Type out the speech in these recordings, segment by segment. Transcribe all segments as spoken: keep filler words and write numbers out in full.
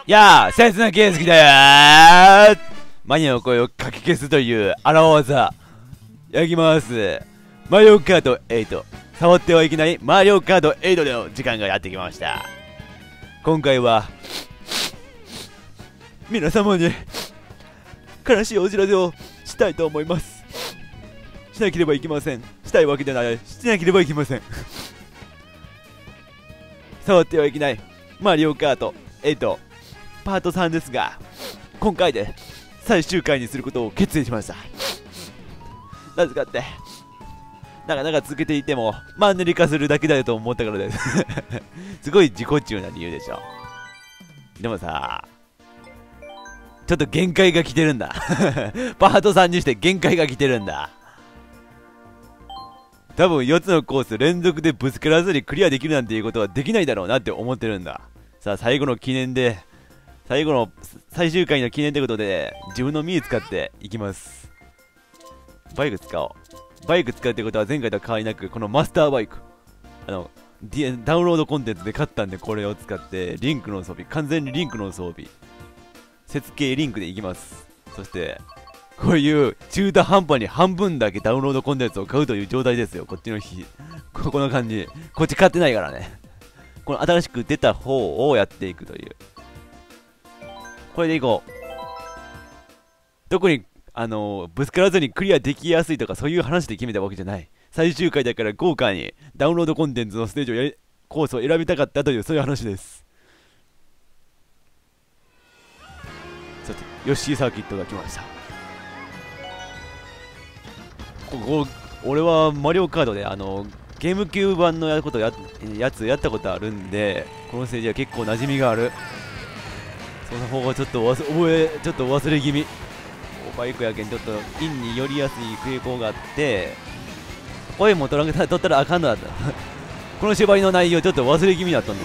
やあ、切な圭介だよー。マニアの声をかき消すという荒技。やります。マリオカートエイト。触ってはいけないマリオカートエイトでの時間がやってきました。今回は、皆様に悲しいお知らせをしたいと思います。しなければいけません。したいわけじゃない。しなければいけません。触ってはいけないマリオカートエイトパートさんですが、今回で最終回にすることを決意しました。なぜかってなかなか続けていてもマンネリ化するだけだと思ったからですすごい自己中な理由でしょ。でもさ、ちょっと限界が来てるんだパートさんにして限界が来てるんだ。多分よっつのコース連続でぶつからずにクリアできるなんていうことはできないだろうなって思ってるんだ。さあ最後の記念で、最後の最終回の記念ってことで自分のミー使っていきます。バイク使おう。バイク使うってことは前回と変わりなくこのマスターバイク、あのダウンロードコンテンツで買ったんで、これを使ってリンクの装備、完全にリンクの装備、設計リンクでいきます。そしてこういう中途半端に半分だけダウンロードコンテンツを買うという状態ですよ。こっちの日、ここの感じ。こっち買ってないからね。この新しく出た方をやっていくという。これでいこう。特にあのー、ぶつからずにクリアできやすいとかそういう話で決めたわけじゃない。最終回だから豪華にダウンロードコンテンツのステージをやりコースを選びたかったという、そういう話です。さてヨッシーサーキットが来ました。ここ俺はマリオカードであのゲームキューブ版のやることややつやったことあるんで、このステージは結構馴染みがある。その方がちょっと忘覚えちょっと忘れ気味。バイクやけんちょっとインに寄りやすい傾向があって、声も取ら取ったらあかんのだったこの縛りの内容ちょっと忘れ気味だったんで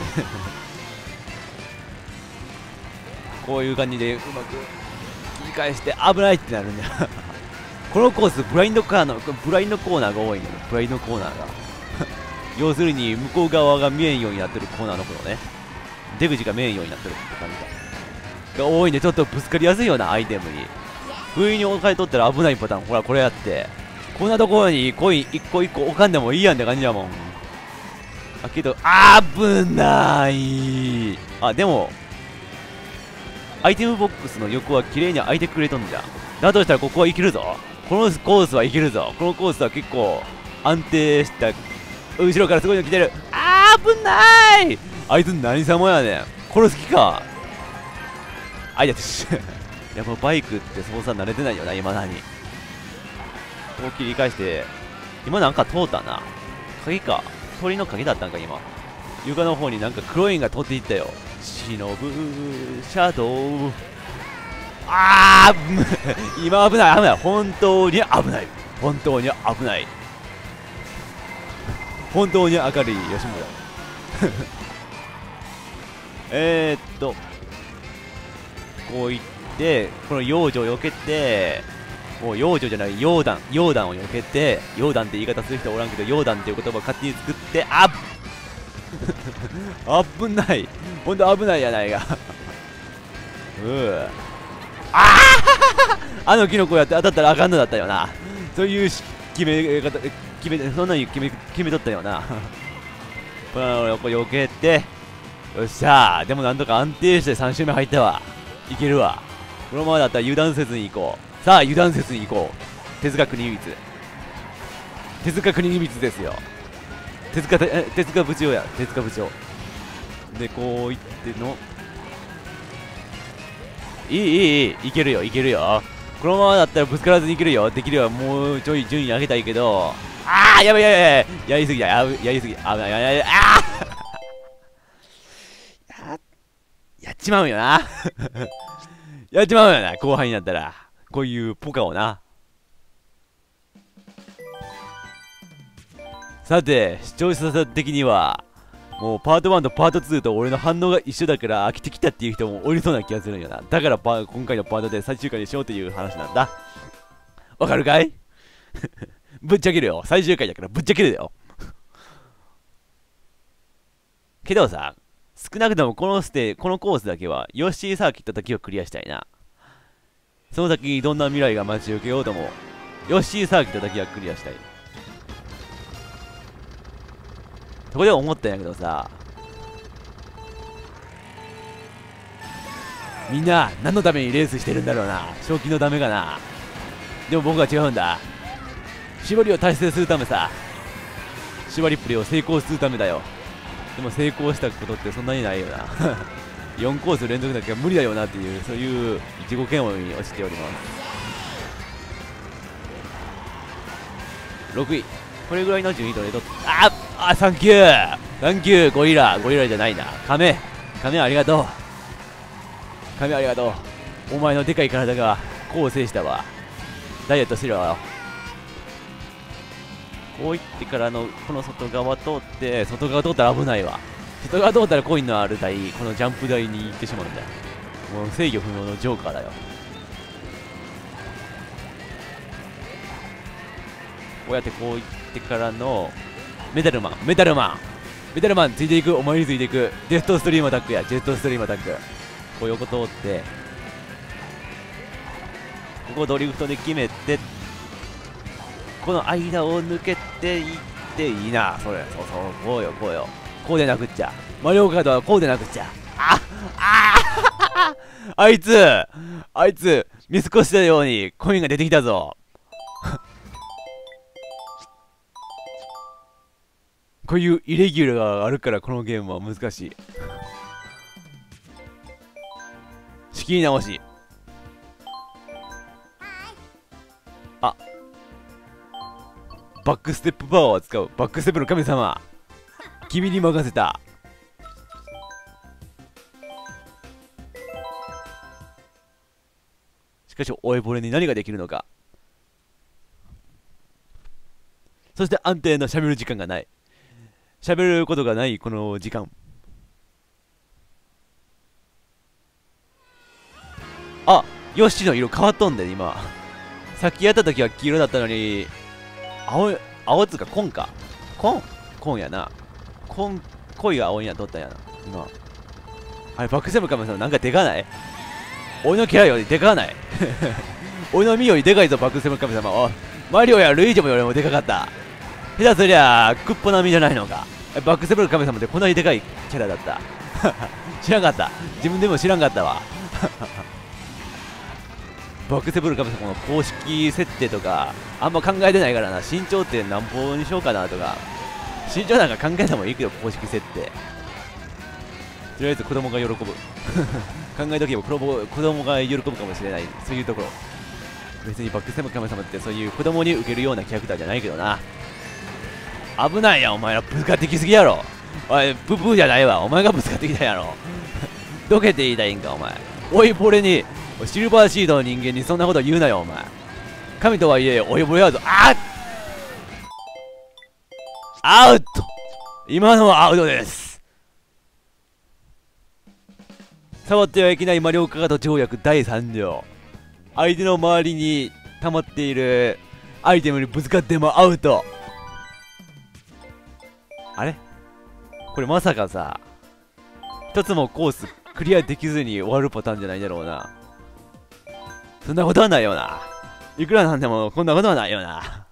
こういう感じでうまく切り返して危ないってなるんだよこのコースブラインドカーのブラインドコーナーが多いんだよ。ブラインドコーナーが要するに向こう側が見えんようになってるコーナーのことね。出口が見えんようになってるって感じだが多いんで、ちょっとぶつかりやすいようなアイテムに不意に置かれとったら危ないパターン。ほらこれやって、こんなところにコイン一個一個置かんでもいいやんって感じだもん。あけど危ない。あでもアイテムボックスの横は綺麗に開いてくれとんじゃん。だとしたらここはいけるぞ。このコースはいけるぞ。このコースは結構安定した。後ろからすごいの来てる。あー危ない。あいつ何様やねん。殺す気か。あいやつやっぱバイクって操作慣れてないよな、今何。こう切り返して、今なんか通ったな。鍵か。鳥の鍵だったんか、今。床の方になんか黒いんが通っていったよ。忍ぶシャドウ。あー今危ない危ない。本当に危ない。本当に危ない。本当に明るい吉村えーっとこういってこの幼女を避けて、もう幼女じゃない溶弾溶弾を避けて、溶弾って言い方する人おらんけど溶弾っていう言葉を勝手に作って、あっ危ない。ほんと危ないやないかうーあああのキノコやって当たったらあかんのだったよな。そういう決め方決めそんなに決め決めとったよなこれを避けて、よっしゃー。でもなんとか安定してさん周目入ったわ。いけるわ。このままだったら油断せずに行こう。さあ油断せずに行こう。手塚国光手塚国光ですよ。手塚手塚部長や。手塚部長でこういってのいいいいいいいけるよいけるよ。このままだったらぶつからずにいけるよ。できるよ。もうちょい順位上げたいけど、ああやばいやばいやばいやりすぎだ。ややりすぎ。あやややああやっちまうよなやっちまうよな、後輩になったら。こういうポカをな。さて視聴者的にはもうパートワンとパートツーと俺の反応が一緒だから飽きてきたっていう人もおりそうな気がするんよな。だからパ今回のパートで最終回にしようという話なんだ。わかるかいぶっちゃけるよ。最終回だからぶっちゃけるだよけどさ、 少なくともこのステこのコースだけはヨッシーサーキットだけをクリアしたいな。その先にどんな未来が待ち受けようともヨッシーサーキットだけはクリアしたい。そこで思ったんやけどさ、みんな何のためにレースしてるんだろうな。賞金のためかな。でも僕は違うんだ。縛りを達成するためさ。縛りプレイを成功するためだよ。でも成功したことってそんなにないよなよんコース連続だけは無理だよなっていう、そういう自己嫌悪に落ちております。ろくい、これぐらいの順位取れと。ああ、サンキューサンキュー。ゴリラゴリラじゃないな。カメカメありがとう。カメありがとう。お前のでかい体がこう制したわ。ダイエットしろよ。こういってからのこの外側通って、外側通ったら危ないわ。外側通ったらコインのある台、このジャンプ台に行ってしまうんだよ。もう制御不能のジョーカーだよ。こうやってこういってからのメタルマンメタルマンメタルマンついていく。お前についていく。ジェットストリームアタックや。ジェットストリームアタック。こう横通って、ここドリフトで決めて、この間を抜けていっていいな。それ、そうそう、こうよこうよ。こうでなくっちゃ。マリオカートはこうでなくっちゃ。あああいつあいつ見過ごしたようにコインが出てきたぞこういうイレギュラーがあるからこのゲームは難しい。仕切り直し。あ、バックステップパワーを使う。バックステップの神様、君に任せた。しかし追いボレに何ができるのか。そして安定のしゃべる時間がない。しゃべることがないこの時間。あ、ヨッシーの色変わっとんで今。さっきやった時は黄色だったのに、青い、青っつうか紺か。紺紺やな。紺、濃い青いやとったんやな今。あれバックセブンカメさんなんかでかない？俺のキャラよりでかない俺の身よりでかいぞバックセブンカメ様。おい、マリオやルイージもよりもでかかった。下手すりゃクッポ並みじゃないのか。バックセブンカメ様ってこんなにでかいキャラだった知らんかった。自分でも知らんかったわバックセブンカメ様の公式設定とかあんま考えてないからな。身長って何歩にしようかなとか、身長なんか考えてもいいけど公式設定。とりあえず子供が喜ぶ考えとけば子供子供が喜ぶかもしれない。そういうところ。別にバックセブンカメ様ってそういう子供に受けるようなキャラクターじゃないけどな。危ないやんお前ら、ぶつかってきすぎやろ。おい、ププーじゃないわ、お前がぶつかってきたやろどけて言いたいんかお前。おいボレに、シルバーシードの人間にそんなこと言うなよお前。神とはいえおいボレやぞ。あっアウト。今のはアウトです。触ってはいけないマリオカート条約だいさん条。相手の周りに溜まっているアイテムにぶつかってもアウト。あれこれまさかさ、一つもコースクリアできずに終わるパターンじゃないだろうな。そんなことはないよな。いくらなんでもこんなことはないよな。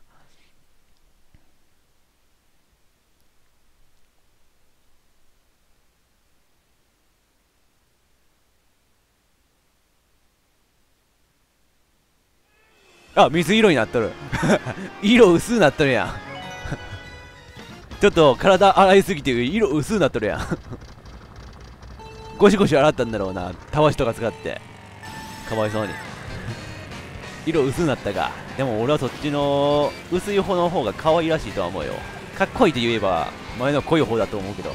あ、水色になっとる色薄くなっとるやんちょっと体洗いすぎて色薄くなっとるやんゴシゴシ洗ったんだろうな、たわしとか使って。かわいそうに色薄くなったが、でも俺はそっちの薄い方の方が可愛らしいとは思うよ。かっこいいと言えば前の濃い方だと思うけど、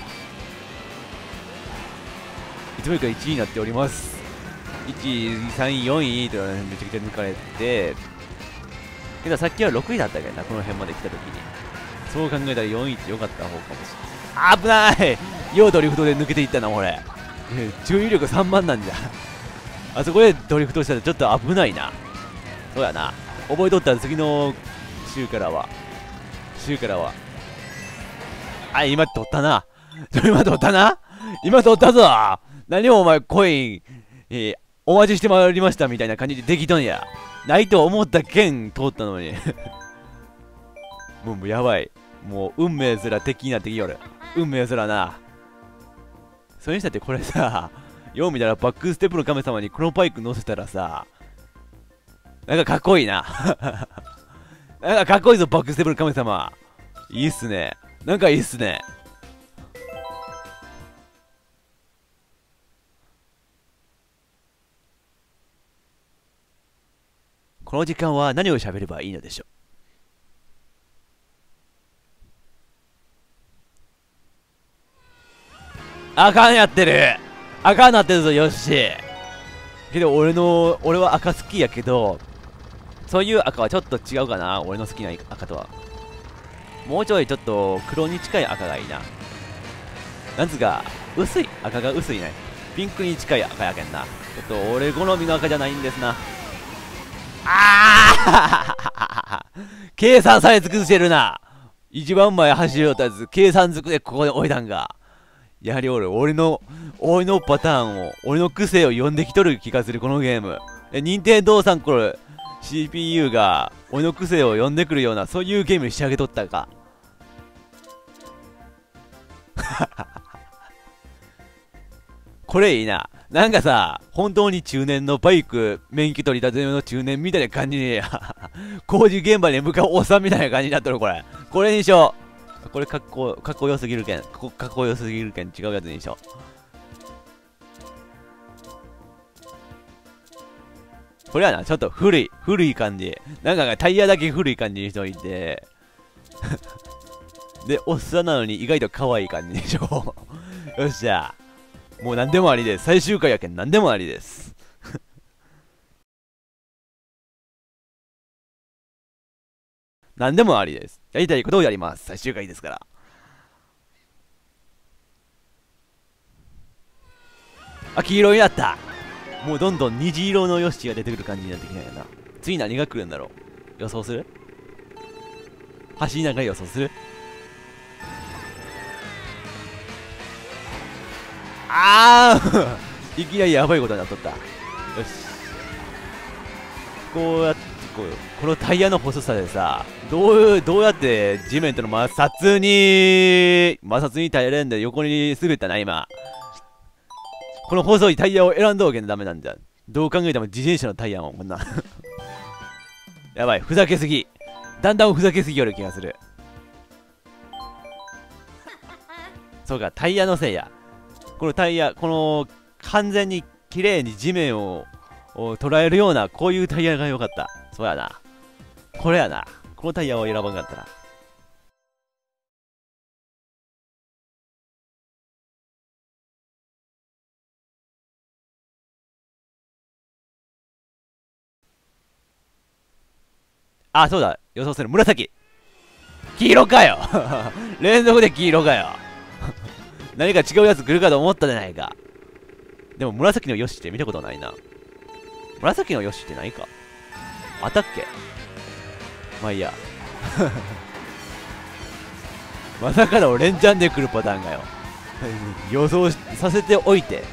いつもよりかいちいになっております。いち、さんい、よんいとめちゃくちゃ抜かれて、けどさっきはろくいだったけどな、この辺まで来た時に。そう考えたらよんいって良かった方かもしれない。危ない。ようドリフトで抜けていったな俺。注意力さんばんなんじゃあそこでドリフトしたらちょっと危ないな。そうやな、覚えとったら次の週からは週からはあ、今取ったな今取ったな今取ったぞ。何をお前コイン、えー、お待ちしてまいりましたみたいな感じでできとんや。ないと思った剣通ったのにもうやばい。もう運命すら敵になってきよる。運命すらな。それにしたってこれさ、よう見たらバックステップの神様にこのバイク乗せたらさ、なんかかっこいいななんかかっこいいぞ、バックステップの神様。いいっすね。なんかいいっすね。この時間は何を喋ればいいのでしょう。あかんやってる。あかんなってるぞ、よし。けど俺の、俺は赤好きやけど、そういう赤はちょっと違うかな、俺の好きな赤とは。もうちょいちょっと黒に近い赤がいいな。なんつうか、薄い。赤が薄いね。ピンクに近い赤やけんな。ちょっと俺好みの赤じゃないんですな。ああ計算され尽くしてるな。一番前走りよったやつ、計算づくでここで置いたんが。やはり俺、俺の、俺のパターンを、俺の癖を読んできとる気がする、このゲーム。え、任天堂さんこれ、シーピーユー が、俺の癖を読んでくるような、そういうゲームに仕上げとったか。これいいな。なんかさ、本当に中年のバイク、免許取り立ての中年みたいな感じに、工事現場に向かうおっさんみたいな感じになっとる、これ。これにしよう。これかっこ、かっこよすぎるけん。こかっこよすぎるけん、違うやつにしよう。これはな、ちょっと古い、古い感じ。なんかタイヤだけ古い感じにしといて。で、おっさんなのに意外と可愛い感じでしょ。よっしゃ。もう何でもありです。最終回やけん何でもありです。何でもありです。やりたいことをやります。最終回ですから。あ、黄色になった。もうどんどん虹色のヨッシーが出てくる感じになってきたんやな。次何が来るんだろう。予想する？走りながら予想する？あーいきなりやばいことになっとった。よし。こうやって、こう、このタイヤの細さでさ、どういう、どうやって地面との摩擦に、摩擦に耐えれんで横に滑ったな、今。この細いタイヤを選んどうけんダメなんじゃ。どう考えても自転車のタイヤもん、こんな。やばい、ふざけすぎ。だんだんふざけすぎよる気がする。そうか、タイヤのせいや。このタイヤ、この、完全に綺麗に地面を、を捉えるような、こういうタイヤが良かった。そうやな。これやな。このタイヤを選ばんかったら。あ、そうだ。予想する。紫。黄色かよ連続で黄色かよ何か違うやつ来るかと思ったじゃないか。でも紫のヨシって見たことないな。紫のヨシってないか。あったっけ。まあいいやまさかの連チャンで来るパターンがよ予想させておいて。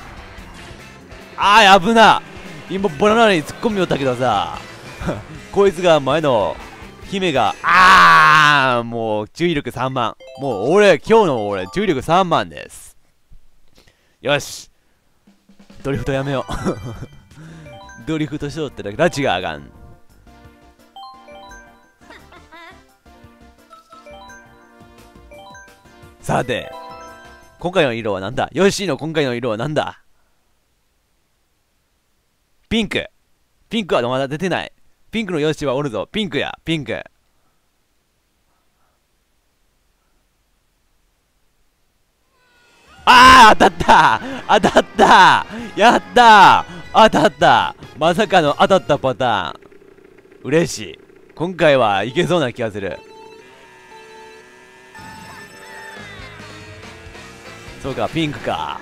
あー危な。今バナナに突っ込みよったけどさこいつが前の姫があーもう注意力さんまん。もう俺今日の俺注意力さんまんです。よしドリフトやめようドリフトしとったら拉致があかん。さて今回の色はなんだ。ヨッシーの今回の色はなんだ。ピンク。ピンクはまだ出てない。ピンクのヨッシーはおるぞ。ピンクやピンク。あー当たった当たったやったー当たった。まさかの当たったパターン。嬉しい。今回はいけそうな気がする。そうかピンクか。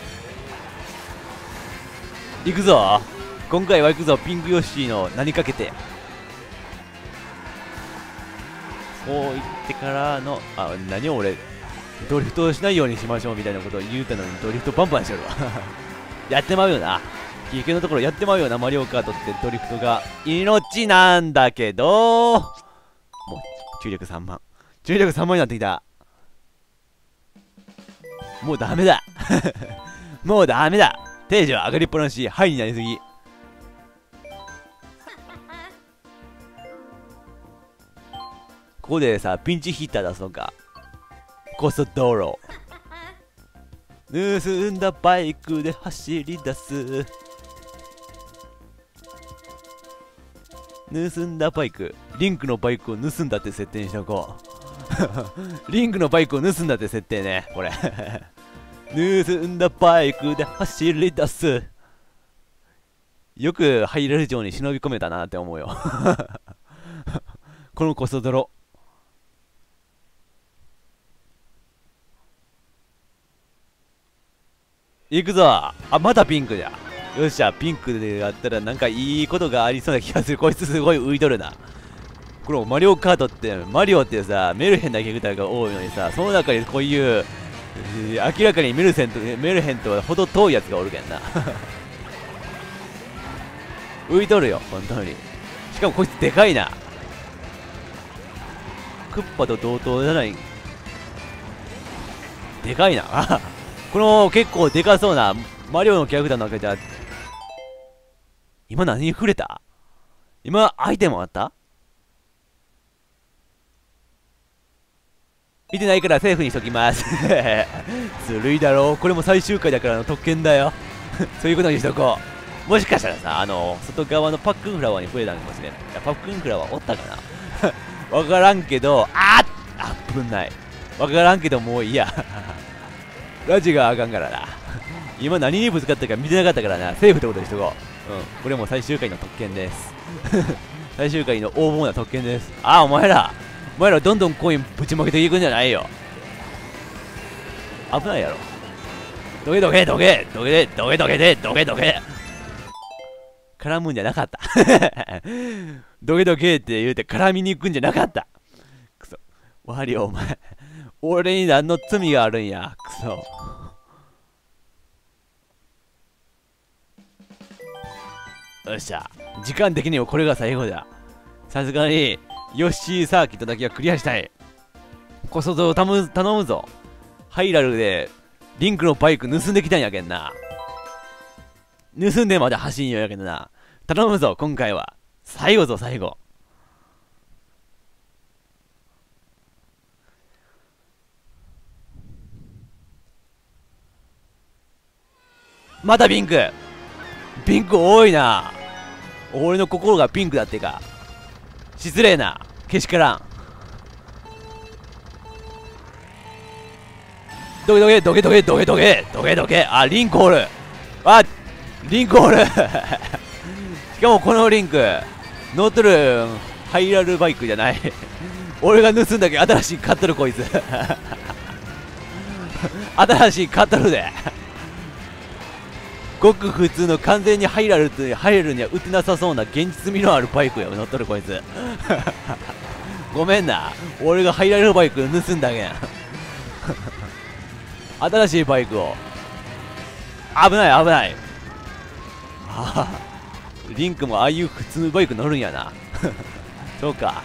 行くぞ今回は行くぞ。ピンクヨッシーの名にかけて。こう言ってからのあ何俺ドリフトをしないようにしましょうみたいなことを言うたのにドリフトバンバンしてるわやってまうよな、結局のところやってまうよな。マリオカートってドリフトが命なんだけど、もう注力さんまん、注力さんまんになってきた。もうダメだもうダメだ、定時は上がりっぱなし、ハイになりすぎ。ここでさ、ピンチヒッター出そうか。コスト道路盗んだバイクで走り出す。盗んだバイク、リンクのバイクを盗んだって設定にしておこうリンクのバイクを盗んだって設定ね、これ盗んだバイクで走り出す。よく入れるように忍び込めたなって思うよこのコスト泥行くぞ。あ、またピンクじゃ。よっしゃ、ピンクでやったらなんかいいことがありそうな気がする。こいつすごい浮いとるな。このマリオカートって、マリオってさ、メルヘンなキャラクターが多いのにさ、その中にこういう、えー、明らかにメルセンと、メルヘンとはほど遠いやつがおるけんな浮いとるよ、本当に。しかもこいつでかいな。クッパと同等じゃない。でかいなこの結構でかそうなマリオのキャラクターの中じゃ、今何に触れた？今アイテムあった？見てないからセーフにしときますずるいだろう、これも最終回だからの特権だよそういうことにしとこう。もしかしたらさ、あの外側のパックンフラワーに触れたんかもしれん。いや、パックンフラワーおったかなわからんけど、あっあっぶない。わからんけどもういいやラジがあかんからな今何にぶつかったか見てなかったからな、セーフってことにしとこう。うん、これも最終回の特権です最終回の横暴な特権です。あ、お前らお前らどんどんコインぶちまけていくんじゃないよ。危ないやろ。どけどけどけどけどけどけでどけどけ絡むんじゃなかったどけどけって言うて絡みに行くんじゃなかった。くそ、ワリオお前俺に何の罪があるんや、くそ。よっしゃ、時間的にもこれが最後だ。さすがにヨッシーサーキットだけはクリアしたい。こそぞ頼む頼むぞ。ハイラルでリンクのバイク盗んできたんやけんな。盗んでまで走んよやけどな。頼むぞ、今回は最後ぞ、最後。またピンク。ピンク多いな。俺の心がピンクだってか。失礼な、けしからん。どけどけどけどけどけどけどけどけ。あ、リンクおる。あ、リンクおるしかもこのリンク乗っとるハイラルバイクじゃない俺が盗んだけ新しい買っとるこいつ新しい買っとるでごく普通の完全にハイラルってハイラルには売ってなさそうな現実味のあるバイクや乗っとるこいつごめんな、俺がハイラルバイク盗んだけん新しいバイクを。危ない危ない。ああ、リンクもああいう普通のバイク乗るんやなそうか。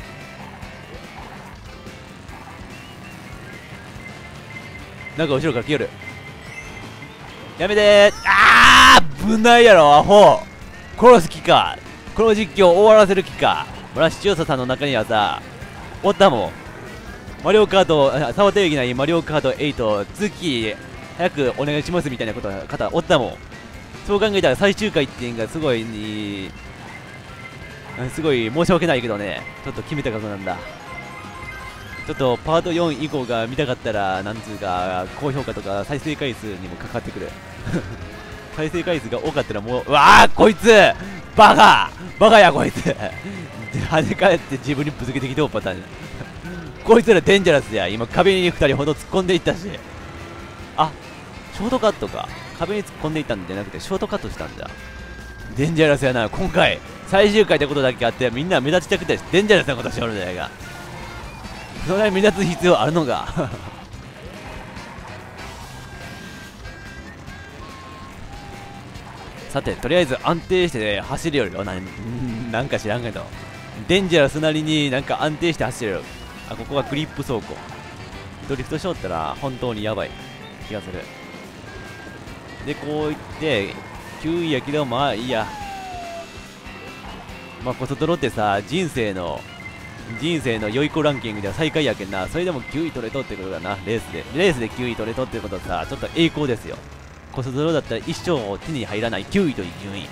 なんか後ろから来よる。やめてー。あー、危ないやろアホ。殺す気か。この実況終わらせる気か。ほら視聴者さんの中にはさ、おったもん。マリオカート触っていけないマリオカートエイト次早くお願いしますみたいなこと方おったもん。そう考えたら最終回っていうのがすごいにすごい申し訳ないけどね、ちょっと決めたことなんだ。ちょっとパートよん以降が見たかったらなんつうか高評価とか再生回数にもかかってくる再生回数が多かったらもう、うわーこいつバカバカやこいつ跳ね返って自分にぶつけてきておパターンこいつらデンジャラスや。今壁にふたりほど突っ込んでいったし。あ、ショートカットか。壁に突っ込んでいったんじゃなくてショートカットしたんだ。デンジャラスやな。今回最終回ってことだけあってみんな目立ちたくてデンジャラスなことしおるじゃないか。それ目立つ必要あるのかさて、とりあえず安定して走るよりよ。なん、なんか知らんけど。デンジャラスなりになんか安定して走るよ。あ、ここがグリップ走行。ドリフトしよったら本当にやばい気がする。で、こういって、きゅういやけど、まあいいや。まあ、コソトロってさ、人生の、人生の良い子ランキングでは最下位やけんな。それでもきゅうい取れとってことだな、レースで。レースできゅうい取れとってことはさ、ちょっと栄光ですよ。コソトロだったら一生手に入らないきゅういという順位。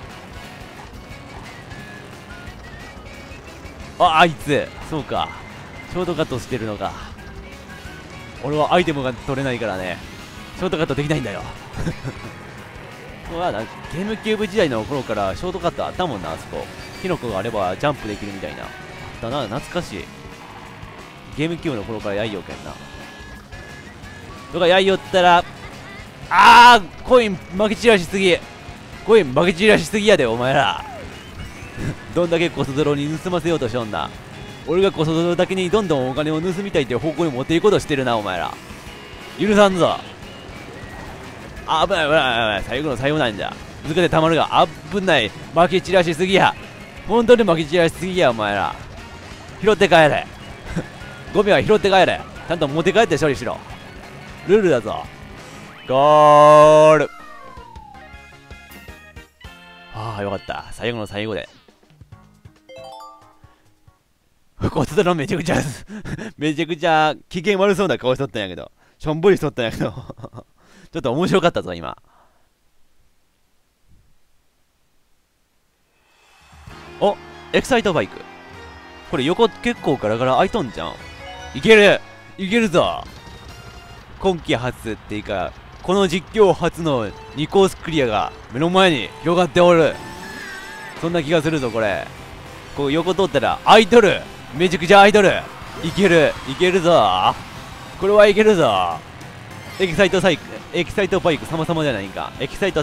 あ、あいつ、そうか。ショートカットしてるのか。俺はアイテムが取れないからね、ショートカットできないんだよ。そうやな、ゲームキューブ時代の頃からショートカットあったもんな、あそこ。キノコがあればジャンプできるみたいな。あったな、懐かしい。ゲームキューブの頃からやいよけんな。とかやいよったら、あー、コイン負け散らしすぎ。コイン負け散らしすぎやで、お前ら。どんだけコソ泥に盗ませようとしよんな。俺がコソ泥だけにどんどんお金を盗みたいっていう方向に持っていくことしてるな、お前ら。許さんぞ。あ、危ない危ない危ない。最後の最後なんだ。難けてたまるが、危ない。負け散らしすぎや。本当に負け散らしすぎや、お前ら。拾って帰れ。ゴミは拾って帰れ。ちゃんと持って帰って処理しろ。ルールだぞ。ゴール。ああ、よかった。最後の最後で。こいつらめちゃくちゃめちゃくちゃ機嫌悪そうな顔しとったんやけど、しょんぼりしとったんやけどちょっと面白かったぞ、今。お、エキサイトバイク。これ横結構ガラガラ開いとんじゃん。いけるいけるぞ。今季初っていうか、この実況初のにコースクリアが目の前に広がっておる。そんな気がするぞ、これ。こう横通ったら開いとる。めちゃくちゃ開いとる。いけるいけるぞ。これはいけるぞ。エキサイトサイクエキサイトバイク様々じゃないか。エキサイト、あ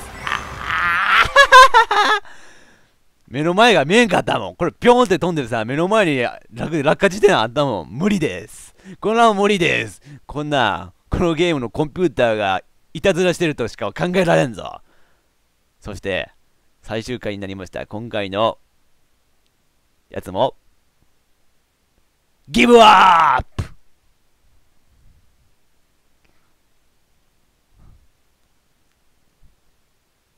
目の前が見えんかったもん。これピョーンって飛んでるさ、目の前に落落下地点あったもん。無理です。こんなの無理です。こんなこのゲームのコンピューターがいたずらしてるとしか考えられんぞ。そして最終回になりました。今回のやつもギブアップ